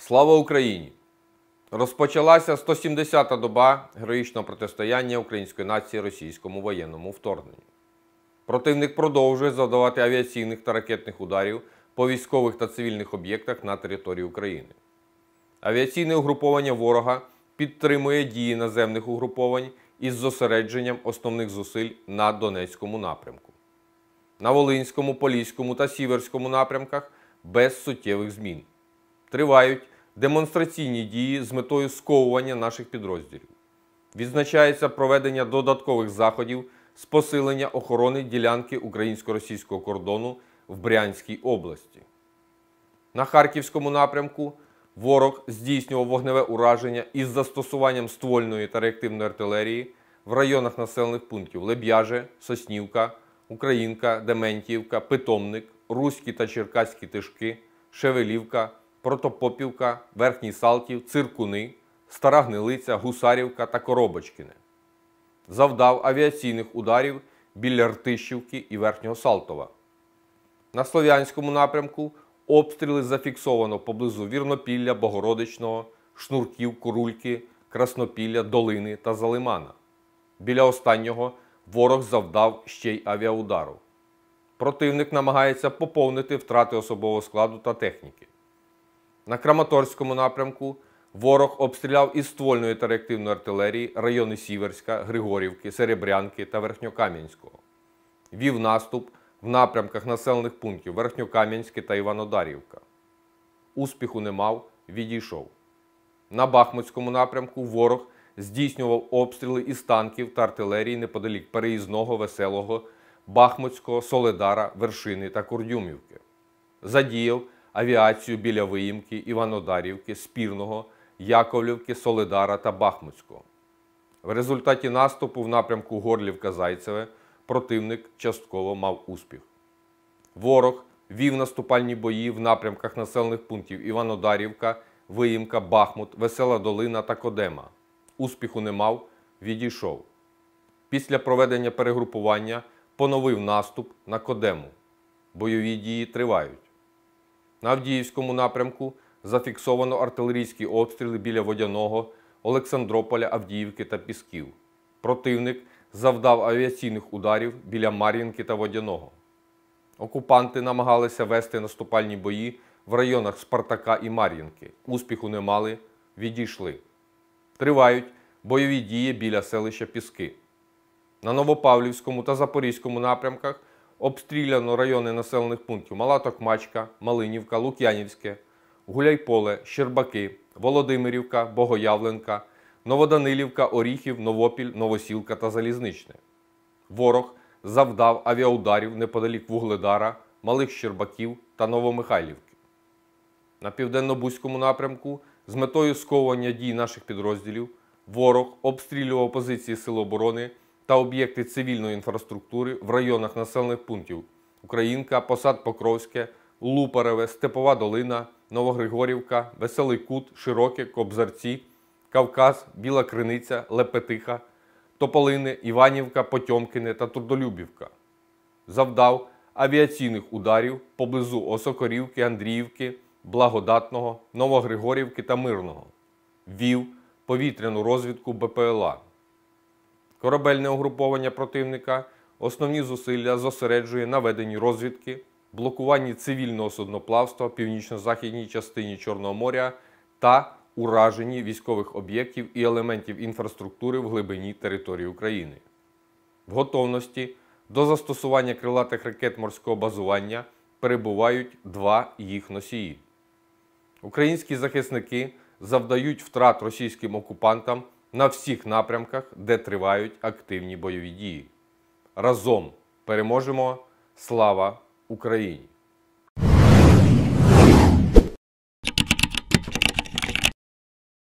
Слава Україні! Розпочалася 170-та доба героїчного протистояння української нації російському воєнному вторгненню. Противник продовжує завдавати авіаційних та ракетних ударів по військових та цивільних об'єктах на території України. Авіаційне угруповання ворога підтримує дії наземних угруповань із зосередженням основних зусиль на Донецькому напрямку. На Волинському, Поліському та Сіверському напрямках без суттєвих змін. Тривають демонстраційні дії з метою сковування наших підрозділів. Відзначається проведення додаткових заходів з посилення охорони ділянки українсько-російського кордону в Брянській області. На Харківському напрямку ворог здійснював вогневе ураження із застосуванням ствольної та реактивної артилерії в районах населених пунктів Леб'яже, Соснівка, Українка, Дементіївка, Питомник, Руські та Черкаські Тишки, Шевелівка, Протопопівка, Верхній Салтів, Циркуни, Стара Гнилиця, Гусарівка та Коробочкине. Завдав авіаційних ударів біля Ртищівки і Верхнього Салтова. На Слов'янському напрямку обстріли зафіксовано поблизу Вірнопілля, Богородичного, Шнурків, Курульки, Краснопілля, Долини та Залимана. Біля останнього ворог завдав ще й авіаудару. Противник намагається поповнити втрати особового складу та техніки. На Краматорському напрямку ворог обстріляв із ствольної та реактивної артилерії райони Сіверська, Григорівки, Серебрянки та Верхньокам'янського. Вів наступ в напрямках населених пунктів Верхньокам'янське та Іванодарівка. Успіху не мав, відійшов. На Бахмутському напрямку ворог здійснював обстріли із танків та артилерії неподалік Переїзного, Веселого, Бахмутського, Соледара, Вершини та Курдюмівки. Задіяв авіацію біля Виїмки, Іванодарівки, Спірного, Яковлівки, Соледара та Бахмутського. В результаті наступу в напрямку Горлівка-Зайцеве противник частково мав успіх. Ворог вів наступальні бої в напрямках населених пунктів Іванодарівка, Виїмка, Бахмут, Весела Долина та Кодема. Успіху не мав, відійшов. Після проведення перегрупування поновив наступ на Кодему. Бойові дії тривають. На Авдіївському напрямку зафіксовано артилерійські обстріли біля Водяного, Олександрополя, Авдіївки та Пісків. Противник завдав авіаційних ударів біля Мар'їнки та Водяного. Окупанти намагалися вести наступальні бої в районах Спартака і Мар'їнки. Успіху не мали, відійшли. Тривають бойові дії біля селища Піски. На Новопавлівському та Запорізькому напрямках обстріляно райони населених пунктів Мала Токмачка, Малинівка, Лук'янівське, Гуляйполе, Щербаки, Володимирівка, Богоявленка, Новоданилівка, Оріхів, Новопіль, Новосілка та Залізничне. Ворог завдав авіаударів неподалік Вугледара, Малих Щербаків та Новомихайлівки. На Південно-Бузькому напрямку з метою сковування дій наших підрозділів ворог обстрілював позиції Сил оборони та об'єкти цивільної інфраструктури в районах населених пунктів Українка, Посад Покровське, Лупареве, Степова Долина, Новогригорівка, Веселий Кут, Широке, Кобзарці, Кавказ, Біла Криниця, Лепетиха, Тополине, Іванівка, Потьомкине та Трудолюбівка. Завдав авіаційних ударів поблизу Осокорівки, Андріївки, Благодатного, Новогригорівки та Мирного. Вів повітряну розвідку БПЛА. Корабельне угруповання противника основні зусилля зосереджує на веденні розвідки, блокуванні цивільного судноплавства в північно-західній частині Чорного моря та ураженні військових об'єктів і елементів інфраструктури в глибині території України. В готовності до застосування крилатих ракет морського базування перебувають два їх носії. Українські захисники завдають втрат російським окупантам на всіх напрямках, де тривають активні бойові дії. Разом переможемо! Слава Україні!